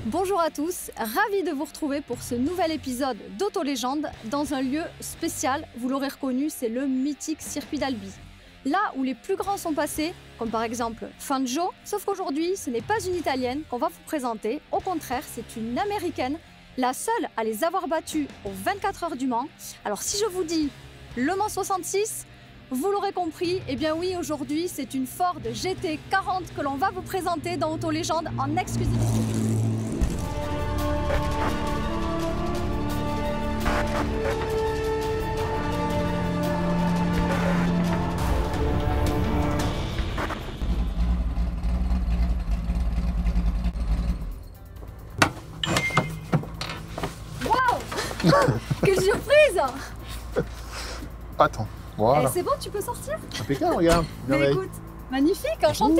Bonjour à tous, ravi de vous retrouver pour ce nouvel épisode d'Auto-Légende dans un lieu spécial, vous l'aurez reconnu, c'est le mythique circuit d'Albi. Là où les plus grands sont passés, comme par exemple Fangio, sauf qu'aujourd'hui ce n'est pas une italienne qu'on va vous présenter, au contraire c'est une américaine, la seule à les avoir battus aux 24 heures du Mans. Alors si je vous dis Le Mans 66, vous l'aurez compris, eh bien oui, aujourd'hui c'est une Ford GT40 que l'on va vous présenter dans Auto-Légende en exclusivité. Waouh! Quelle surprise! Attends, voilà. C'est bon, tu peux sortir? Impeccable, regarde. Mais écoute, magnifique, enchanté.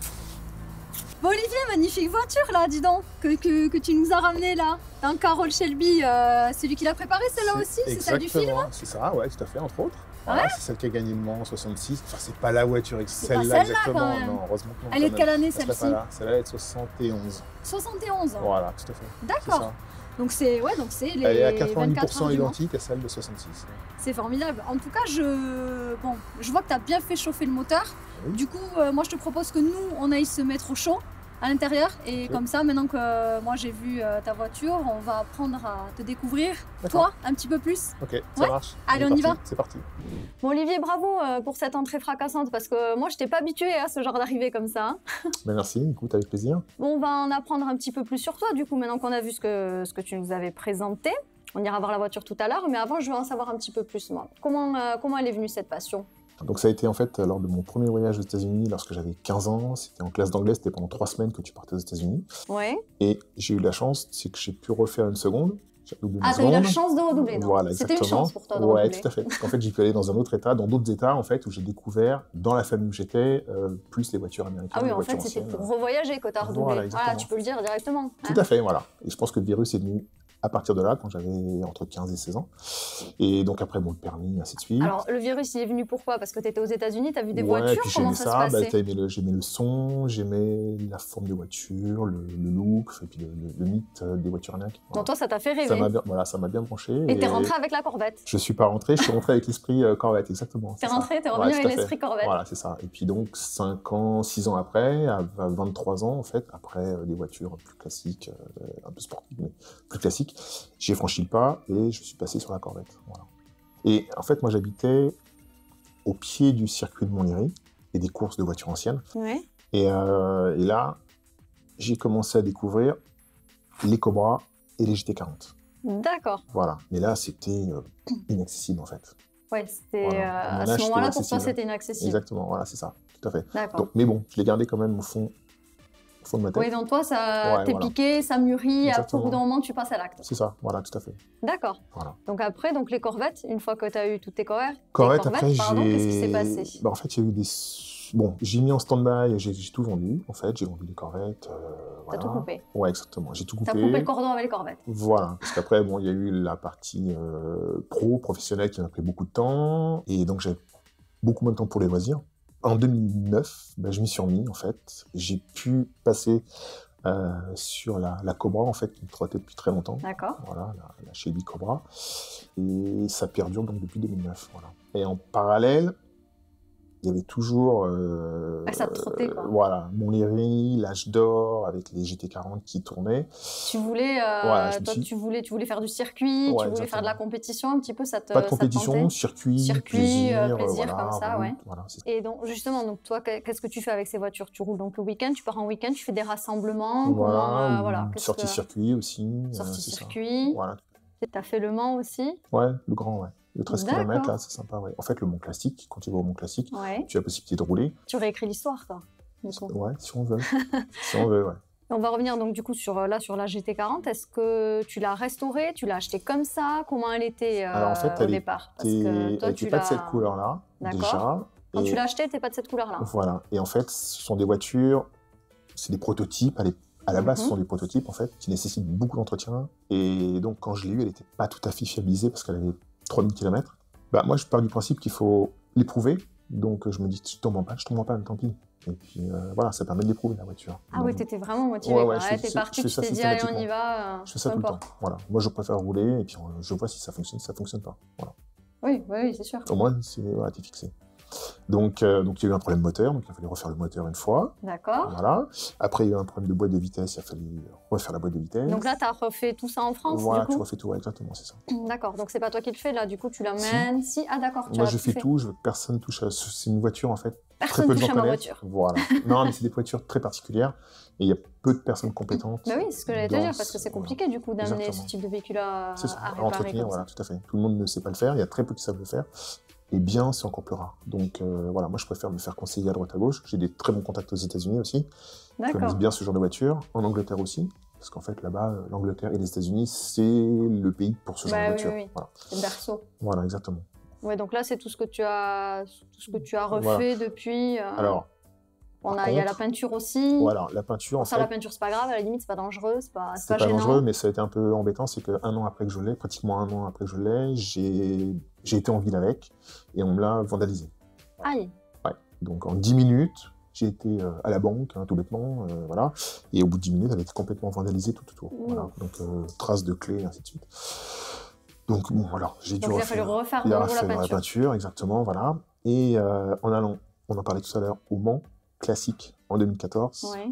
Bon Olivier, magnifique voiture là, dis donc, que tu nous as ramené là. Un Carroll Shelby, c'est lui qui l'a préparé celle-là aussi? C'est celle du film? C'est ça, ouais, tout à fait, entre autres. Ouais. Voilà, c'est celle qui a gagné le Mans 66. Enfin, c'est pas la voiture, celle-là quand exactement. même. Non, heureusement que non. Elle est de quelle année celle-ci? Celle-là, elle est de 71. 71. Voilà, tout à fait. D'accord. Donc c'est les Elle est à 24 heures 90% du Mans. identique à celle de 66. C'est formidable. En tout cas, je vois que tu as bien fait chauffer le moteur. Oui. Du coup, moi je te propose que nous, on aille se mettre au chaud à l'intérieur. Et Ok. comme ça, maintenant que moi j'ai vu ta voiture, on va apprendre à te découvrir, toi, un petit peu plus. Ok, ça Ouais. marche. Allez, on y va. C'est parti. Bon Olivier, bravo pour cette entrée fracassante parce que moi je t'ai pas habituée à ce genre d'arrivée comme ça. Hein. Ben, merci, écoute, avec plaisir. Bon, on va en apprendre un petit peu plus sur toi du coup maintenant qu'on a vu ce que tu nous avais présenté. On ira voir la voiture tout à l'heure, mais avant je veux en savoir un petit peu plus moi. Comment elle est venue cette passion? Donc ça a été en fait lors de mon premier voyage aux États-Unis lorsque j'avais 15 ans. C'était en classe d'anglais, c'était pendant 3 semaines que tu partais aux États-Unis. Ouais. Et j'ai eu la chance, c'est que j'ai pu refaire une seconde. J'ai doublé Ah, une t'as eu la seconde. chance de redoubler, non? Voilà, C'était une exactement. chance pour toi de Ouais, redoubler. tout à fait. Parce qu'en fait, j'ai pu aller dans un autre état, dans d'autres états, en fait, où j'ai découvert, dans la famille où j'étais, plus les voitures américaines, Ah oui, les en voitures fait, c'était anciennes. pour revoyager que t'as redoublé. Voilà, exactement. Tu peux le dire directement. Tout à fait, voilà. Et je pense que le virus est venu à partir de là, quand j'avais entre 15 et 16 ans. Et donc après, bon, le permis, ainsi de suite. Alors, le virus, il est venu pourquoi? Parce que t'étais aux États-Unis, t'as vu des Ouais, voitures, puis comment j'aimais ça se ça, passait? j'aimais le son, j'aimais la forme des voitures, le look, et puis le mythe des voitures américaines. Voilà. Donc toi, ça t'a fait Ça rêver. m'a bien branché. Et t'es rentré avec la Corvette. Je suis pas rentré, je suis rentré avec l'esprit Corvette, exactement. T'es c'est rentré, ça. t'es revenu Ouais, avec tout à fait. l'esprit Corvette. Voilà, c'est ça. Et puis donc, 6 ans après, à 23 ans, en fait, après des voitures plus classiques, un peu sportives, mais plus classiques, j'ai franchi le pas et je suis passé sur la Corvette. Voilà. Et en fait, moi, j'habitais au pied du circuit de Montlhéry et des courses de voitures anciennes. Ouais. Et là, j'ai commencé à découvrir les Cobra et les GT40. D'accord. Voilà. Mais là, c'était inaccessible, en fait. Ouais, c'était Voilà. À mon à âge, ce c'était moment-là, pour toi, inaccessible. c'était inaccessible. Exactement, voilà, c'est ça, tout à fait. D'accord. Donc, mais bon, je l'ai gardé quand même au fond de ma tête. Oui, donc toi, ça Ouais, t'est voilà. piqué, ça mûrit, et après, au Exactement. bout d'un moment, tu passes à l'acte. C'est ça, voilà, tout à fait. D'accord. Voilà. Donc après, les Corvettes, une fois que tu as eu toutes tes Corvettes, Après, pardon, qu'est-ce qui s'est passé? Bah, en fait, il y a eu des... Bon, j'ai mis en stand-by, j'ai tout vendu, en fait, j'ai vendu les Corvettes, T'as voilà. tout coupé. Ouais, exactement, j'ai tout coupé. T'as coupé le cordon avec les Corvettes. Voilà, parce qu'après, bon, il y a eu la partie professionnelle qui m'a pris beaucoup de temps, et donc j'avais beaucoup moins de temps pour les loisirs. En 2009, bah, je m'y suis remis, en fait. J'ai pu passer sur la Cobra, en fait, qui me trottait depuis très longtemps. D'accord. Voilà, la Shelby Cobra. Et ça perdure donc depuis 2009, voilà. Et en parallèle, il y avait toujours... Ça te trottait, quoi. Voilà, Montlhéry, l'âge d'or, avec les GT40 qui tournaient. Tu voulais, Voilà, je me toi, suis- tu voulais faire du circuit, Ouais, tu voulais faire de la exactement. compétition un petit peu, ça te Pas de ça te compétition, tentait? circuit, Plaisir, voilà, comme ça, ouais. voilà, c'est ça. Et donc, justement, donc toi, qu'est-ce que tu fais avec ces voitures? Tu roules donc le week-end, tu pars en week-end, tu fais des rassemblements, Voilà, ou voilà. sortie circuit aussi. Sortie c'est ça. circuit. Voilà. T'as fait le Mans aussi? Ouais, le grand, ouais. Le 13 D'accord. km, là, c'est sympa, ouais. En fait, le Mont Classique, quand tu vas au Mont Classique, Ouais. tu as la possibilité de rouler. Tu réécris l'histoire, toi. du coup. Ouais, si on veut. Si on veut, ouais. On va revenir donc du coup sur la GT40. Est-ce que tu l'as restaurée? Tu l'as achetée comme ça? Comment elle était Alors, en fait, au départ? Parce que toi, elle n'était pas de cette couleur-là, D'accord. déjà. Quand Et tu l'as achetée, elle n'était pas de cette couleur-là. voilà. Et en fait, ce sont des voitures, c'est des prototypes. À la base, ce Mhm. sont des prototypes, en fait, qui nécessitent beaucoup d'entretien. Et donc, quand je l'ai eue, elle n'était pas tout à fait fiabilisée parce qu'elle avait 3000 km. Bah, moi, je pars du principe qu'il faut l'éprouver Donc je me dis, je tombe en panne, tant pis. Et puis voilà, ça permet de l'éprouver la voiture. Ah oui, t'étais vraiment motivé. Ouais, T'es parti, tu t'es dit, allez, on y va. Je fais ça tout le temps. Voilà. Moi, je préfère rouler et puis je vois si ça fonctionne pas. Voilà. Oui, c'est sûr. Au moins, t'es fixé. Donc, il y a eu un problème moteur, donc il a fallu refaire le moteur une fois. D'accord. Voilà. Après, il y a eu un problème de boîte de vitesse, il a fallu refaire la boîte de vitesse. Donc là, tu as refait tout ça en France, voilà, du coup. Tu refais tout, exactement, c'est ça. D'accord, donc c'est pas toi qui le fais, là, du coup, tu l'amènes. Si. Ah, d'accord, moi, je fais tout, personne touche à... C'est une voiture, en fait, personne très peu de touche gens à ma connaissent. voiture. Voilà. Non, mais c'est des voitures très particulières, et il y a peu de personnes compétentes. Bah oui, c'est ce que j'allais te dire, parce que c'est compliqué, du coup, d'amener ce type de véhicule à réparer. Entretenir, voilà, tout à fait. Tout le monde ne sait pas le faire, il y a très peu qui savent le faire. Et bien, c'est encore plus rare. Donc voilà, moi je préfère me faire conseiller à droite à gauche. J'ai des très bons contacts aux États-Unis aussi, qui connaissent bien ce genre de voiture. En Angleterre aussi, parce qu'en fait là-bas, l'Angleterre et les États-Unis, c'est le pays pour ce genre de voiture. Oui. Voilà. C'est le berceau. Voilà, exactement. Ouais, donc là c'est tout ce que tu as refait depuis. Alors, il y a la peinture aussi. Voilà, la peinture. La peinture c'est pas grave, à la limite c'est pas dangereux, c'est pas gênant. Dangereux, mais ça a été un peu embêtant, c'est qu'un an après que je l'ai, pratiquement un an après que je l'ai, j'ai été en ville avec et on me l'a vandalisé. Aïe. Ouais. Donc en 10 minutes, j'ai été à la banque, tout bêtement, voilà. Et au bout de 10 minutes, elle était complètement vandalisée tout autour. Voilà. Donc traces de clés, ainsi de suite. Donc bon, voilà, j'ai dû refaire. Il a fallu refaire de nouveau la peinture. Exactement, voilà. Et en allant, on en parlait tout à l'heure, au Mans, classique, en 2014. Ouais.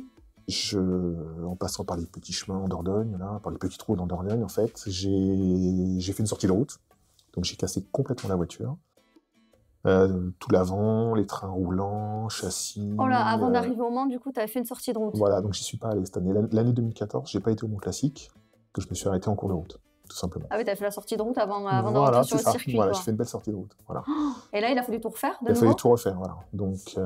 En passant par les petits chemins en Dordogne, là, par les petites routes en Dordogne, en fait, j'ai fait une sortie de route. Donc j'ai cassé complètement la voiture. Tout l'avant, les trains roulants, châssis... Oh là, avant d'arriver au Mans, du coup, tu avais fait une sortie de route. Voilà, donc j'y suis pas allé cette année. L'année 2014, j'ai pas été au Mont Classique, que je me suis arrêté en cours de route, tout simplement. Ah oui, tu as fait la sortie de route avant de rentrer sur le circuit. Voilà, j'ai fait une belle sortie de route. Voilà. Et là, il a fallu tout refaire de nouveau. Il a fallu tout refaire, voilà. Donc...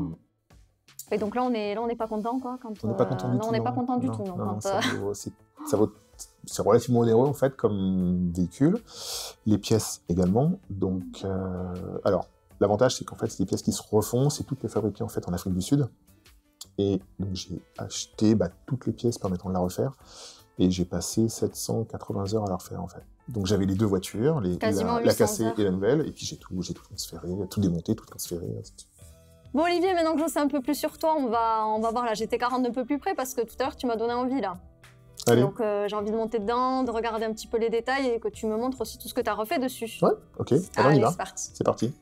Et donc là, on n'est pas content, quoi. On n'est pas content du tout. On n'est pas content du tout, non. C'est relativement onéreux, en fait, comme véhicule. Les pièces également. Donc, alors, l'avantage, c'est qu'en fait, c'est des pièces qui se refont. C'est toutes les fabriquées, en fait, en Afrique du Sud. Et donc, j'ai acheté toutes les pièces permettant de la refaire. Et j'ai passé 780 heures à la refaire, en fait. Donc, j'avais les deux voitures, la cassée et la nouvelle. Et puis, j'ai tout transféré, tout démonté, tout transféré, ainsi de suite. Bon Olivier, maintenant que je sais un peu plus sur toi, on va voir la GT40 un peu plus près parce que tout à l'heure tu m'as donné envie là. Allez. Donc j'ai envie de monter dedans, de regarder un petit peu les détails et que tu me montres aussi tout ce que tu as refait dessus. Ouais, ok, alors on y va. C'est parti. C'est parti.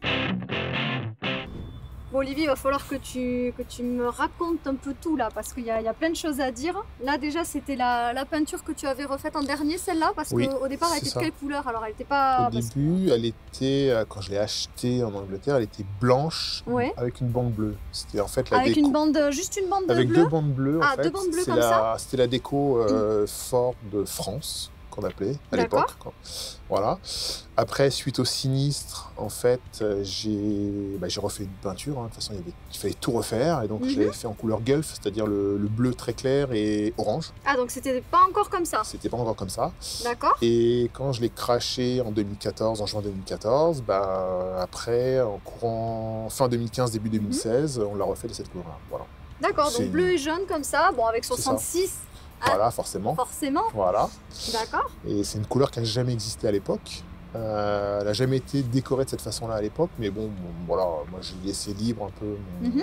Bon Olivier, il va falloir que tu me racontes un peu tout là, parce qu'il y a plein de choses à dire. Là déjà, c'était la peinture que tu avais refaite en dernier, celle-là, parce qu'au départ, elle était de quelle couleur? Alors elle était pas... Au début, elle était, quand je l'ai achetée en Angleterre, elle était blanche avec une bande bleue. C'était en fait la déco... une bande, juste une bande bleue? Avec deux bandes bleues, en fait. Deux bandes bleues comme ça? C'était la déco Ford de France, qu'on appelait à l'époque. Voilà. Après, suite au sinistre, en fait, j'ai refait une peinture. De toute façon, il fallait tout refaire. Et donc, je l'avais fait en couleur Gulf, c'est-à-dire le bleu très clair et orange. Ah, donc c'était pas encore comme ça? C'était pas encore comme ça. D'accord. Et quand je l'ai craché en juin 2014, après, fin 2015, début 2016, on l'a refait de cette couleur-là. Voilà. D'accord, donc bleu et jaune comme ça, bon, avec 66. Voilà, forcément. Voilà. D'accord. Et c'est une couleur qui n'a jamais existé à l'époque. Elle n'a jamais été décorée de cette façon-là à l'époque, mais bon, voilà, moi j'ai laissé libre un peu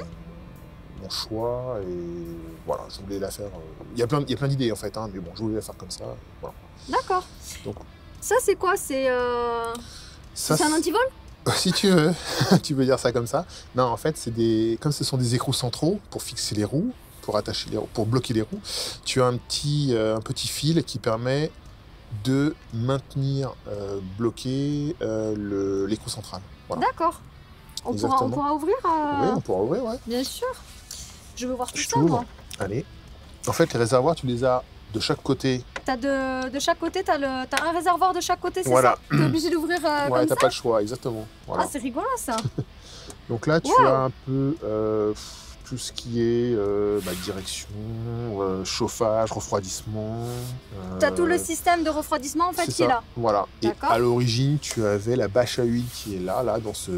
mon choix et voilà, je voulais la faire. Il y a plein d'idées en fait, mais bon, je voulais la faire comme ça. Voilà. D'accord. Donc, ça c'est quoi? C'est un antivol? Si tu veux, tu peux dire ça comme ça. Non, en fait, comme ce sont des écrous centraux pour fixer les roues. Pour bloquer les roues, tu as un petit fil qui permet de maintenir bloqué l'écrou central. Voilà. D'accord. On pourra ouvrir Oui, on pourra ouvrir, ouais. Bien sûr. Je veux voir tout ça, moi. Allez. En fait, les réservoirs, tu les as de chaque côté. De chaque côté, t'as un réservoir de chaque côt, c'est ça? T'es obligé d'ouvrir comme ça? Ouais, t'as pas le choix, exactement. Voilà. Ah, c'est rigolo, ça. Donc là, tu as un peu... tout ce qui est direction, chauffage, refroidissement. Tu as tout le système de refroidissement en fait qui est là. Voilà. Et à l'origine, tu avais la bâche à huile qui est là dans ce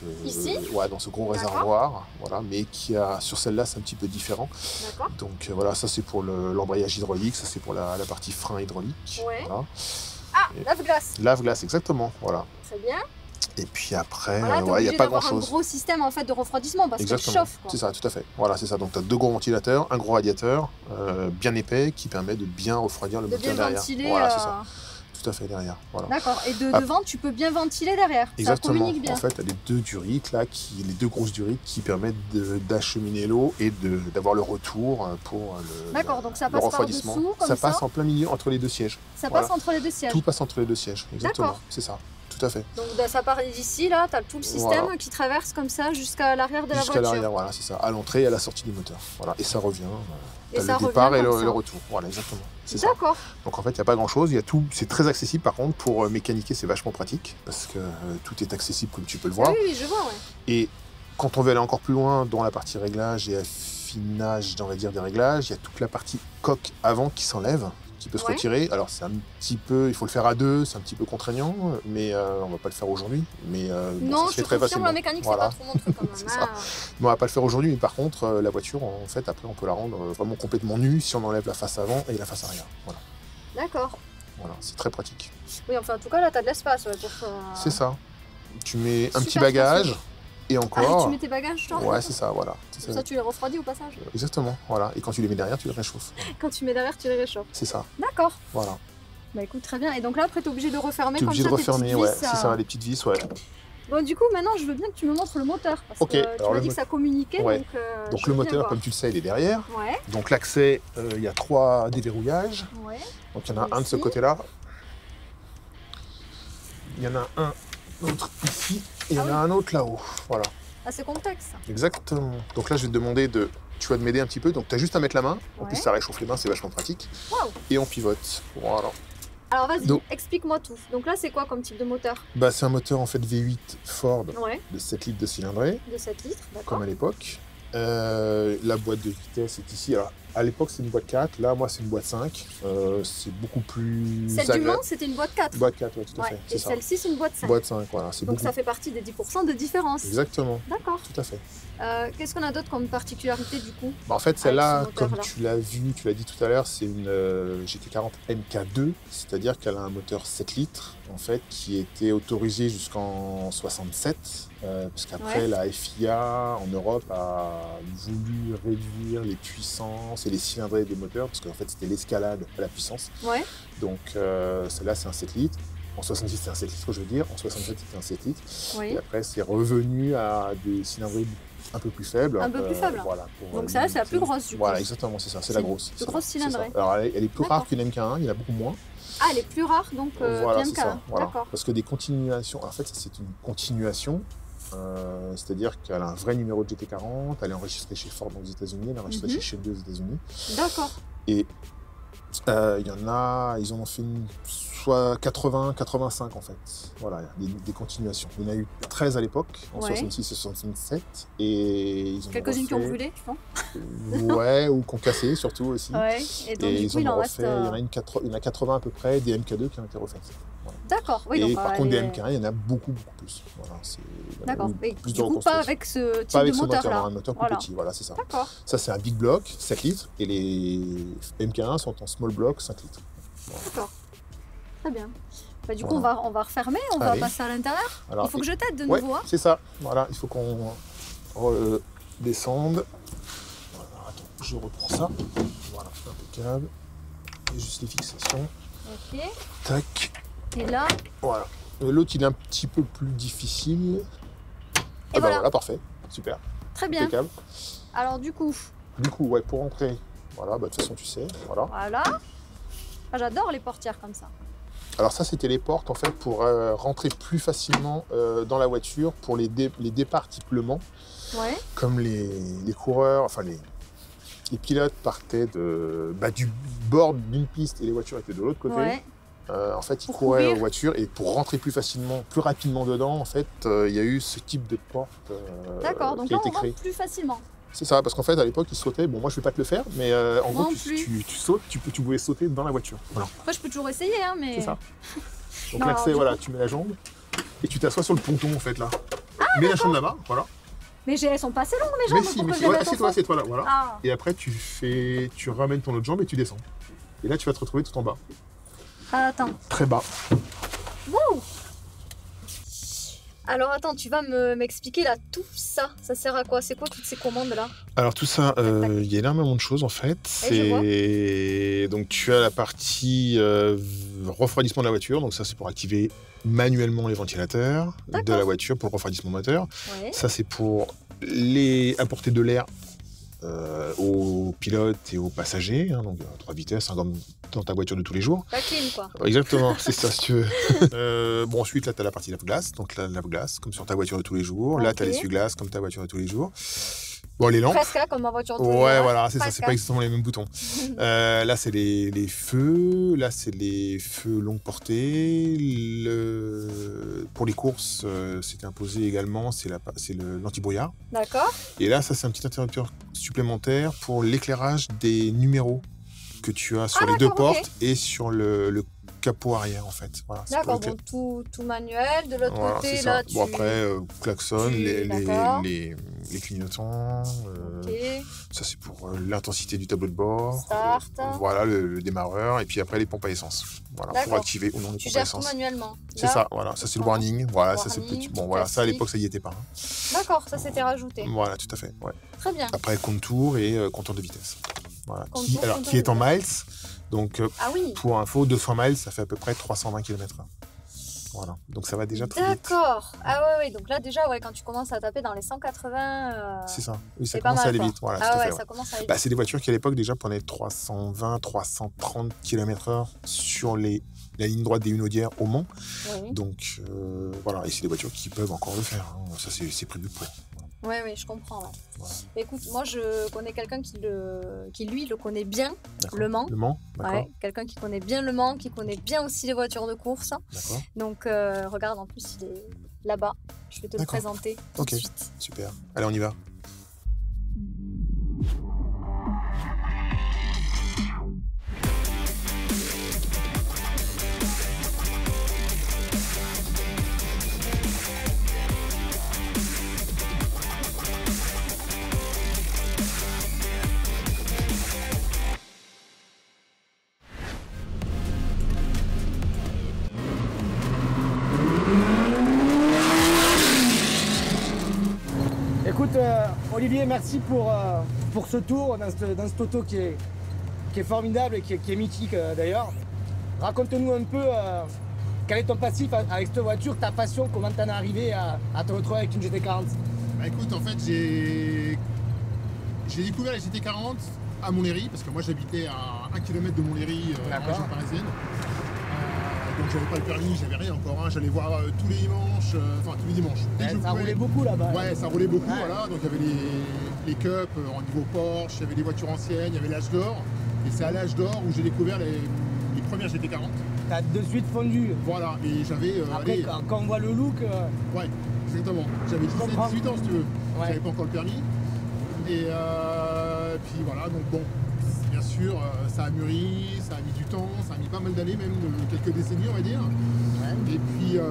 gros réservoir. Voilà, mais sur celle-là, c'est un petit peu différent. D'accord. Donc voilà, ça c'est pour l'embrayage hydraulique, ça c'est pour la partie frein hydraulique. Ouais. Voilà. Ah, lave-glace. Lave-glace, exactement. Voilà. Très bien. Et puis après, Voilà, ouais, il n'y a pas grand un chose. gros système en fait de refroidissement parce qu'elle Exactement, chauffe. Quoi. c'est ça, tout à fait. Voilà, c'est ça. Donc tu as 2 gros ventilateurs, un gros radiateur bien épais qui permet de bien refroidir le De moteur bien derrière. ventiler. Voilà, c'est ça. Tout à fait derrière. Voilà. D'accord. Et devant, tu peux bien ventiler derrière. Exactement. Ça communique bien. En fait, tu as les 2 durites là, les 2 grosses durites qui permettent d'acheminer l'eau et d'avoir le retour pour D'accord, donc ça le passe refroidissement. par-dessous, comme ça passe en plein milieu entre les 2 sièges. Ça passe entre les 2 sièges. Tout passe entre les 2 sièges, exactement. D'accord. C'est ça. Tout à fait. Donc ça part d'ici, là, tu as tout le système qui traverse comme ça jusqu'à l'arrière de la voiture. Jusqu'à l'arrière, voilà, c'est ça. À l'entrée et à la sortie du moteur. Voilà. Et ça revient. Et ça le départ revient et le comme ça. retour. Voilà, exactement. C'est ça. D'accord. Donc en fait, il n'y a pas grand-chose. Il y a tout. C'est très accessible par contre. Pour mécaniquer, c'est vachement pratique. Parce que tout est accessible comme tu peux le voir. Oui, je vois, ouais. Et quand on veut aller encore plus loin dans la partie réglage et affinage, on va dire, des réglages, il y a toute la partie coque avant qui s'enlève, qui peut se retirer. Alors c'est un petit peu, il faut le faire à 2, c'est un petit peu contraignant, mais on va pas le faire aujourd'hui. Mais non, ça se fait très facilement. La mécanique, c'est pas trop mon truc quand même. C'est ça. Mais on va pas le faire aujourd'hui, mais par contre, la voiture, en fait, après, on peut la rendre vraiment complètement nue si on enlève la face avant et la face arrière. Voilà. D'accord. Voilà, c'est très pratique. Oui, enfin, en tout cas, là, tu as de l'espace. Ouais, C'est ça. Tu mets un petit bagage. Et encore. Ah, tu mets tes bagages, toi? Ouais, c'est ça, voilà. Ça, tu les refroidis au passage? Exactement, voilà. Et quand tu les mets derrière, tu les réchauffes. Quand tu mets derrière, tu les réchauffes. C'est ça. D'accord. Voilà. Bah écoute, très bien. Et donc là, après, t'es obligé de refermer comme ça. T'es obligé de refermer, ouais. C'est ça, les petites vis, ouais. Bon, du coup, maintenant, je veux bien que tu me montres le moteur. Parce que tu m'as dit que ça communiquait. Ouais. Donc le moteur, comme tu le sais, il est derrière. Ouais. Donc l'accès, il y a 3 déverrouillages. Ouais. Donc il y en a un de ce côté-là. Il y en a un autre ici. Et il y en a un autre là-haut. Voilà. Ah, c'est complexe. Exactement. Donc là, je vais te demander tu vas m'aider un petit peu. Donc tu as juste à mettre la main. En plus, ça réchauffe les mains, c'est vachement pratique. Waouh. Et on pivote. Voilà. Alors vas-y, explique-moi tout. Donc là, c'est quoi comme type de moteur? Bah, c'est un moteur en fait V8 Ford de 7 litres de cylindrée. De 7 litres, d'accord. Comme à l'époque. La boîte de vitesse est ici. Alors, à l'époque, c'est une boîte 4. Là, moi, c'est une boîte 5. C'est beaucoup plus Celle du Mans, c'était une boîte 4. Boîte 4, oui, tout à fait. Et celle-ci, c'est une boîte 5. Boîte 5, voilà. Donc ça fait partie des 10% de différence. Exactement. D'accord. Tout à fait. Qu'est-ce qu'on a d'autre comme particularité du coup? Bah, en fait, celle-là, comme tu l'as vu, tu l'as dit tout à l'heure, c'est une GT40 MK2, c'est-à-dire qu'elle a un moteur 7 litres, en fait, qui était autorisé jusqu'en 67, parce qu'après, la FIA en Europe a voulu réduire les puissances et les cylindrées des moteurs, parce qu'en fait, c'était l'escalade à la puissance. Ouais. Donc, celle-là, c'est un 7 litres. En 66, c'était un 7 litres, je veux dire. En 67, c'était un 7 litres. Oui. Et après, c'est revenu à des cylindrées un peu plus faible. Un peu plus faible. Voilà, donc ça, c'est la plus grosse du coup. Voilà, exactement, c'est ça, c'est la grosse. Plus grosse cylindrée. Alors elle est plus rare qu'une MK1, il y en a beaucoup moins. Ah, elle est plus rare donc voilà, qu'une MK1. Voilà. D'accord. Parce que des continuations, en fait, c'est une continuation. C'est-à-dire qu'elle a un vrai numéro de GT40, elle est enregistrée chez Ford aux États-Unis, elle est enregistrée chez Chevrolet aux États-Unis. D'accord. Et il y en a, ils en ont fait soit 80, 85 en fait. Voilà, des continuations. Il y en a eu 13 à l'époque, en 66 et 67. Et ils ont quelques-unes qui ont brûlé, je pense. Ouais, ou qui ont cassé surtout aussi. Ouais. Et donc, du coup, ils en ont refait, il y en a 80 à peu près, des MK2 qui ont été refaites. Voilà. D'accord. Oui, et donc, par contre, des MK1, il y en a beaucoup plus. Voilà, d'accord. Mais plus du coup, pas avec ce type de moteur-là. Un moteur plus petit, voilà, c'est ça. D'accord. Ça, c'est un big block, 7 litres, et les MK1 sont en small block, 5 litres. Voilà. D'accord. Très bien. Bah, du coup, on va refermer, on va passer à l'intérieur. Il faut que je t'aide de nouveau. Ouais, c'est ça. Voilà, il faut qu'on descende. Voilà, attends, je reprends ça. Voilà, impeccable. Et juste les fixations. Ok. Tac. Et là. Voilà. L'autre, il est un petit peu plus difficile. Et voilà. Voilà, parfait. Super. Très bien. Impeccable. Alors, du coup, ouais, pour entrer, voilà, bah, de toute façon, tu sais. Voilà. Voilà. Ah, j'adore les portières comme ça. Alors ça, c'était les portes en fait pour rentrer plus facilement dans la voiture pour les départs type Le Mans. Ouais. Comme les coureurs, enfin les pilotes partaient du bord d'une piste et les voitures étaient de l'autre côté. Ouais. En fait, ils couraient en voiture et pour rentrer plus rapidement dedans, en fait, il y a eu ce type de porte d'accord, donc qui a là, été on rentre créé. plus facilement. C'est ça, parce qu'en fait, à l'époque, ils sautaient. Bon, moi, je ne vais pas te le faire, mais en gros, tu sautes, tu pouvais sauter dans la voiture. Voilà. Après, je peux toujours essayer, hein, mais... C'est ça. Donc l'accès, voilà, tu mets la jambe et tu t'assois sur le ponton, en fait, là. Mets la jambe là-bas, voilà. Mais elles sont pas assez longues, mes jambes. Mais si, assieds-toi, là, voilà. Ah. Et après, tu ramènes ton autre jambe et tu descends. Et là, tu vas te retrouver tout en bas. Ah, attends. Très bas. Wouh! Alors attends, tu vas m'expliquer là tout ça. Ça sert à quoi? C'est quoi toutes ces commandes là? Alors tout ça, il y a énormément de choses en fait. Donc tu as la partie refroidissement de la voiture, donc ça c'est pour activer manuellement les ventilateurs de la voiture pour le refroidissement moteur. Ouais. Ça c'est pour apporter de l'air aux pilotes et aux passagers, hein, donc 3 vitesses, hein, comme dans ta voiture de tous les jours. La clim quoi. Exactement, c'est ça si tu veux. Bon ensuite là tu as la partie lave-glace, donc la lave-glace comme sur ta voiture de tous les jours. Là tu as l'essuie-glace comme ta voiture de tous les jours. Bon, les lampes. Presque comme ma voiture de tous les jours. Ouais, voilà, c'est ça, c'est pas exactement les mêmes boutons. Là, c'est les feux. Là, c'est les feux longue portée. Pour les courses, c'était imposé également, c'est l'anti-brouillard. D'accord. Et là, ça, c'est un petit interrupteur supplémentaire pour l'éclairage des numéros que tu as sur les deux portes et sur le capot arrière en fait. Voilà, d'accord, bon, tout manuel. De l'autre côté, là, tu... Bon, après, klaxon, les clignotants. Ça, c'est pour l'intensité du tableau de bord. Start. Voilà, le démarreur. Et puis après, les pompes à essence. Voilà, pour activer ou non les pompes à essence. Tu gères tout manuellement. C'est ça, voilà. Ça, c'est le warning. Voilà, ça, c'est petit. Bon, voilà, ça, à l'époque, ça y était pas. Hein. D'accord, ça, c'était rajouté. Voilà, tout à fait. Ouais. Très bien. Après, contour et compteur de vitesse. Voilà. Qui est en miles. Donc, pour info, 200 miles, ça fait à peu près 320 km/h. Voilà, donc ça va déjà très vite. D'accord. Ah ouais, donc là déjà, quand tu commences à taper dans les 180... C'est ça, oui, ça commence à aller vite. Voilà, ah ouais, ça commence à aller vite. C'est des voitures qui à l'époque déjà prenaient 320, 330 km/h sur la ligne droite des Hunaudières au Mans. Oui. Donc voilà, et c'est des voitures qui peuvent encore le faire. Hein. Ça, c'est prévu pour. Oui, je comprends. Ouais. Voilà. Écoute, moi, je connais quelqu'un qui lui, le connaît bien, Le Mans. Le Mans, d'accord. Ouais, quelqu'un qui connaît bien Le Mans, qui connaît bien aussi les voitures de course. D'accord. Donc, regarde, en plus, il est là-bas. Je vais te le présenter tout de suite. Super. Allez, on y va. Écoute, Olivier, merci pour ce tour dans ce auto qui est formidable et qui est mythique d'ailleurs. Raconte-nous un peu quel est ton passif avec cette voiture, ta passion, comment t'en es arrivé à te retrouver avec une GT40. Bah écoute, en fait, j'ai découvert la GT40 à Montlhéry, parce que moi j'habitais à 1 km de Montlhéry, en région parisienne. Donc j'avais pas le permis, j'avais rien encore, hein. J'allais voir tous les dimanches, enfin tous les dimanches. Ça roulait beaucoup là-bas. Ouais, ça roulait beaucoup, voilà. Donc il y avait les cups en niveau Porsche, il y avait des voitures anciennes, il y avait l'âge d'or. Et c'est à l'âge d'or où j'ai découvert les premières GT40. T'as de suite fondu. Voilà, et j'avais... Après, quand on voit le look... Ouais, exactement. J'avais 17-18 ans si tu veux. Ouais. J'avais pas encore le permis. Et puis voilà, donc bon... Bien sûr, ça a mûri, ça a mis du temps, ça a mis pas mal d'années, même quelques décennies on va dire. Ouais. Et puis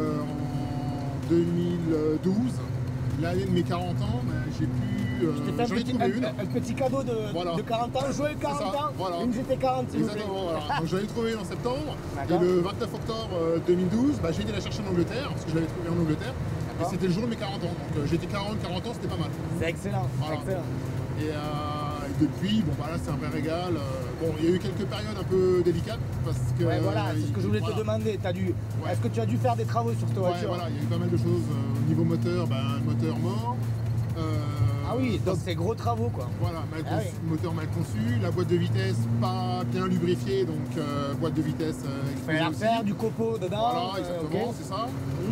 en 2012, l'année de mes 40 ans, j'ai pu... j'en ai trouvé un petit cadeau de 40 ans, joyeux 40 ans, une GT40 s'il vous plaît. Exactement, voilà. Donc j'en ai trouvé en septembre, et le 29 octobre 2012, j'ai été la chercher en Angleterre, parce que je l'avais trouvé en Angleterre, et c'était le jour de mes 40 ans. Donc j'étais 40 ans, c'était pas mal. C'est excellent, voilà. Excellent. Et depuis, bon là c'est un vrai régal. Bon, il y a eu quelques périodes un peu délicates parce que... Ouais, voilà, c'est ce que je voulais te demander. Est-ce que tu as dû faire des travaux sur cette voiture? Voilà, il y a eu pas mal de choses. Au niveau moteur, moteur mort. Ah oui, donc c'est gros travaux quoi. Voilà, moteur mal conçu, la boîte de vitesse pas bien lubrifiée, donc boîte de vitesse... il fallait la faire, du copeau dedans. Voilà, exactement, c'est ça.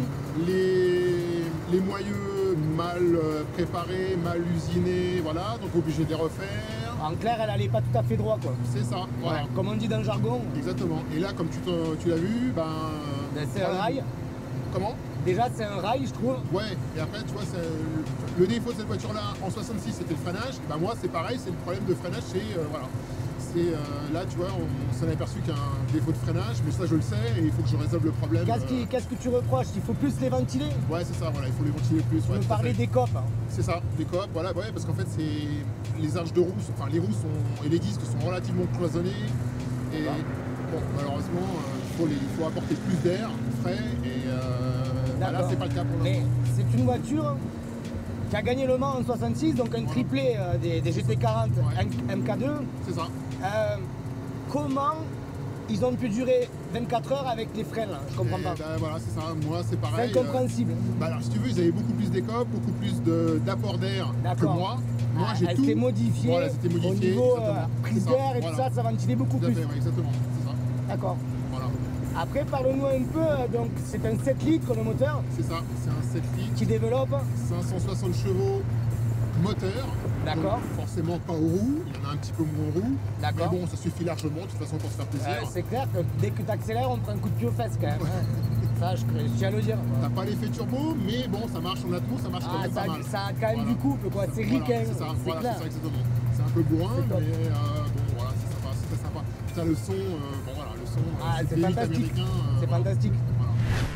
Les moyeux mal préparés, mal usinés, voilà, donc obligé de les refaire. En clair, elle allait pas tout à fait droit quoi. C'est ça, voilà. Ouais, comme on dit dans le jargon. Exactement. Et là, comme tu l'as vu, c'est un rail. Comment? Déjà, c'est un rail, je trouve. Ouais, et après, tu vois, le défaut de cette voiture-là, en 66, c'était le freinage. Moi, c'est pareil, c'est le problème de freinage, voilà. Là, tu vois, on s'en est aperçu qu'il y a un défaut de freinage, mais ça, je le sais, et il faut que je résolve le problème. Qu'est-ce que tu reproches? Il faut plus les ventiler? Ouais, c'est ça, voilà, il faut les ventiler plus. Tu veux parler des copes, hein. C'est ça, des copes, voilà, ouais, parce qu'en fait, les arches de roues, enfin, les roues et les disques sont relativement cloisonnés, et bon, malheureusement, il faut apporter plus d'air frais et là D'accord. c'est pas le cas pour Mais l'instant. c'est une voiture qui a gagné le Mans en 66, donc un triplé des GT40 Ouais. MK2. C'est ça. Comment ils ont pu durer 24 heures avec les freins là? Je comprends Et pas. ben, voilà, c'est ça. Moi c'est C'est pareil. incompréhensible. Bah alors si tu veux, ils avaient beaucoup plus d'écope, beaucoup plus d'apport d'air que D'accord. moi. Moi j'ai Elle tout. s'est modifiée. Voilà, c'était modifié. Au niveau exactement. prise C'est d'air et voilà. tout ça, ça ventilait beaucoup Tout à plus. fait, ouais, exactement. C'est ça. D'accord. Voilà. Après, parle-nous un peu. Donc, c'est un 7 litres le moteur C'est ça. C'est un 7 litres, qui développe. 560 chevaux moteur. D'accord. Donc, forcément pas aux roues. Il y en a un petit peu moins aux roues. D'accord. Mais bon, ça suffit largement de toute façon pour se faire plaisir. C'est clair que dès que tu accélères, on prend un coup de pied aux fesses quand même. hein. Ça, je tiens à le dire. T'as pas l'effet turbo, mais bon, ça marche en atmos, ça marche quand même pas mal. Ça a quand même Voilà. du couple, quoi. C'est Voilà, ricain. c'est ça, voilà, clair. c'est ça exactement. C'est un peu bourrin, C'est mais top. bon, voilà, c'est sympa, c'est très sympa. Putain, le son, bon voilà, le son, C'est élite fantastique. américain. C'est voilà. fantastique. Voilà.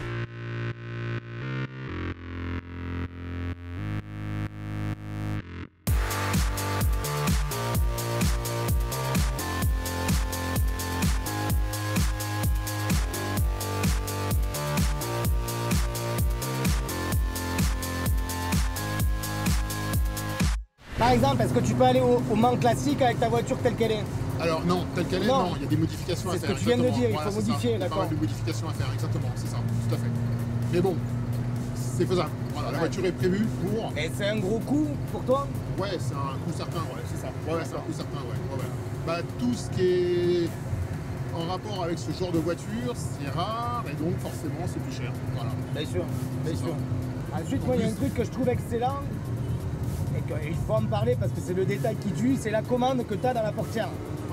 Par exemple, est-ce que tu peux aller au Mans classique avec ta voiture telle qu'elle est? Alors non, telle qu'elle est, Non. non, il y a des modifications à C'est ce faire. que tu viens de exactement. dire, il faut Voilà, c'est ça. modifier, Il y a pas d'accord. mal de modifications à faire, exactement, c'est ça, tout à fait. Mais bon, c'est faisable. Voilà, la voiture est prévue pour. Et c'est un gros coup pour toi? Ouais, c'est un coût certain, ouais, c'est ça. Ouais, c'est un coût certain, ouais. Bah, tout ce qui est en rapport avec ce genre de voiture, c'est rare et donc forcément c'est plus cher. Voilà. Bien sûr, bien C'est sûr. ça. Ensuite, En moi, il y a un plus- truc que je trouve excellent et qu'il faut en parler parce que c'est le détail qui tue, c'est la commande que tu as dans la portière. Ouais.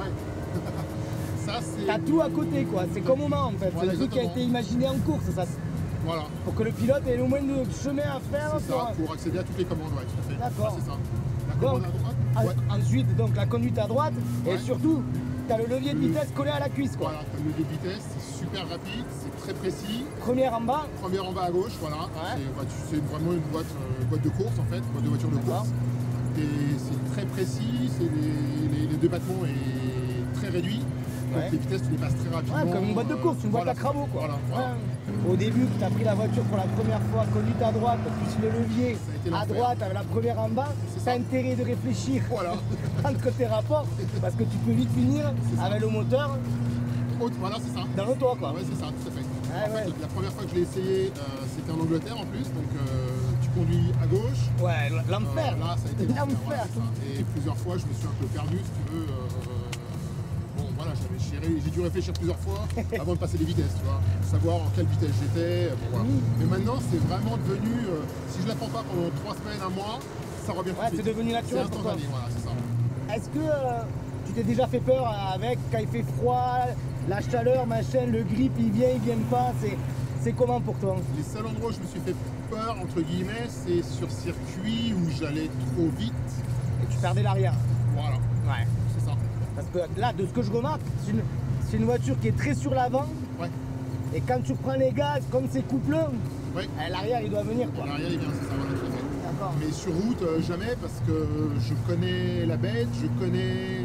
Ça c'est. T'as tout à côté, quoi. C'est comme au Mans, en fait. Voilà, C'est le truc qui a exactement. été imaginé en course, ça. Voilà. Pour que le pilote ait au moins de chemin à faire. C'est ça, pour accéder à toutes les commandes, ouais, tout à fait. D'accord. Ouais, c'est ça. La Donc, commande à droite. Ouais. Ensuite, donc la conduite à droite et Ouais. surtout, tu as le levier de vitesse collé à la cuisse, quoi. Voilà, comme le levier de vitesse, c'est super rapide, c'est très précis. Première en bas, Première en bas à gauche, voilà. Ouais. C'est vraiment une boîte de course en fait, boîte de voiture de D'accord. course. Et c'est très précis, les deux battements est très réduit. Donc Ouais. les vitesses tu les passes très rapidement. ouais, comme une boîte de course, une boîte voilà, à cravo, quoi. Voilà, voilà. Ouais. Au début, tu as pris la voiture pour la première fois, conduite à droite, plus le levier Ça a été à l'enfer. droite avec la première en bas, C'est t'as ça. intérêt de réfléchir Voilà. entre tes rapports parce que tu peux vite finir C'est ça. avec le moteur Voilà, c'est ça. dans le toit, quoi. Ouais, c'est ça, tout à fait. Ouais, En fait, ouais. la première fois que je l'ai essayé, c'était en Angleterre en plus, donc tu conduis à gauche. Ouais, l'enfer. Là, ça a été l'enfer, L'enfer. voilà, c'est ça. Et plusieurs fois, je me suis un peu perdu, si tu veux. Bon, voilà, j'ai dû réfléchir plusieurs fois avant de passer les vitesses, tu vois. Savoir en quelle vitesse j'étais. Bon, voilà. Mais maintenant, c'est vraiment devenu. Si je la prends pas pendant 3 semaines, un mois, ça revient tout Ouais, de suite. c'est devenu naturel C'est pour toi. instantané, voilà, c'est ça. Est-ce que tu t'es déjà fait peur avec quand il fait froid, la chaleur, machin, le grip, il vient pas, c'est comment pour toi? Les seuls endroits où je me suis fait peur, entre guillemets, c'est sur circuit où j'allais trop vite. Et tu perdais l'arrière. Voilà, Ouais. c'est ça. Parce que là, de ce que je remarque, c'est une voiture qui est très sur l'avant. Ouais, Et quand tu prends les gaz, comme c'est coupleux, ouais. l'arrière il doit venir, quoi. L'arrière, il vient, c'est ça, voilà, tout à fait. D'accord. Mais sur route, jamais, parce que je connais la bête, je connais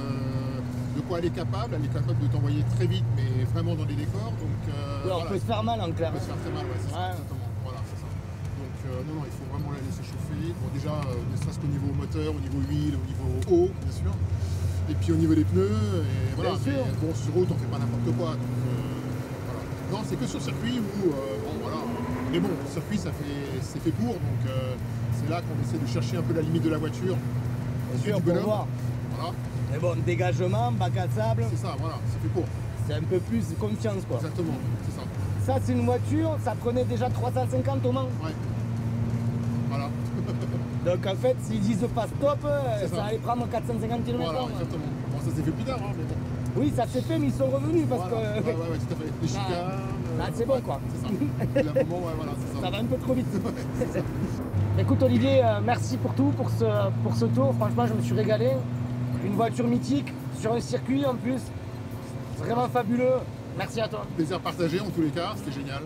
de quoi elle est capable. Elle est capable de t'envoyer très vite, mais vraiment dans les décors. Donc, Ouais, on voilà. peut se faire mal en clair. On peut se faire très mal, ouais, c'est ça, Ouais. exactement. Voilà, c'est ça. Donc, non, il faut vraiment la laisser chauffer. Bon, déjà, ne serait-ce qu'au niveau moteur, au niveau huile, au niveau eau, bien sûr. Et puis au niveau des pneus, et voilà. Bien sûr. Mais bon, sur route, on fait pas n'importe quoi. Donc, voilà. Non, c'est que sur circuit où, bon, voilà. Mais bon, circuit, c'est fait pour, donc c'est là qu'on essaie de chercher un peu la limite de la voiture. Bien Ensuite, sûr, du pour bonhomme. voir. Voilà, Mais bon, dégagement, bac à sable, c'est ça, voilà, c'est fait pour. c'est un peu plus confiance, quoi. Exactement, c'est ça. Ça, c'est une voiture, ça prenait déjà 350 au Mans. Ouais. Voilà. Donc en fait, s'ils disent pas stop, C'est ça ça. allait prendre 450 km. Voilà, exactement. Bon, ça s'est fait plus tard, hein, mais bon. Oui, ça s'est fait, mais ils sont revenus parce Voilà. que Ouais, tout à fait. Les chicanes. là, c'est bon, ouais, quoi. C'est ça. Et là, moment, ouais, voilà, c'est ça. ça va un peu trop vite. Écoute Olivier, merci pour tout, pour ce tour. Franchement, je me suis régalé. Une voiture mythique sur un circuit en plus. Vraiment fabuleux. Merci à toi. Plaisir partagé en tous les cas, c'était génial.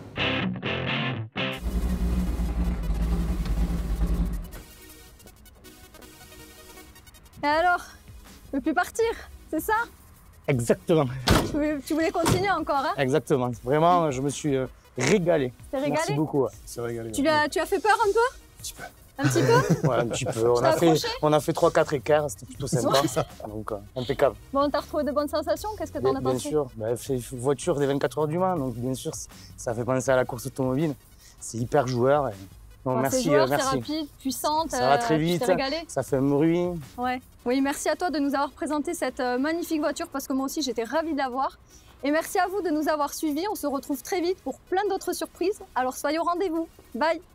Et alors, je peux plus partir, c'est ça? Exactement. Tu voulais continuer encore, hein? Exactement. Vraiment, je me suis régalé. T'es régalé? Merci beaucoup. Ouais. C'est régalé. Tu as fait peur un peu? Un petit peu. Un petit peu? Ouais, un petit peu. accroché On a fait 3-4 écarts, c'était plutôt sympa. Donc, impeccable. Bon, t'as retrouvé de bonnes sensations? Qu'est-ce que t'en as Bien pensé? sûr, c'est une voiture des 24 heures du Mans, donc bien sûr, ça fait penser à la course automobile. C'est hyper joueur. Bon, C'est merci, joueur, c'est merci. rapide, puissante. Ça va très tu vite, t'es régalé? ça fait un bruit. Ouais. Oui, merci à toi de nous avoir présenté cette magnifique voiture parce que moi aussi j'étais ravie de la voir. Et merci à vous de nous avoir suivis. On se retrouve très vite pour plein d'autres surprises. Alors soyez au rendez-vous. Bye!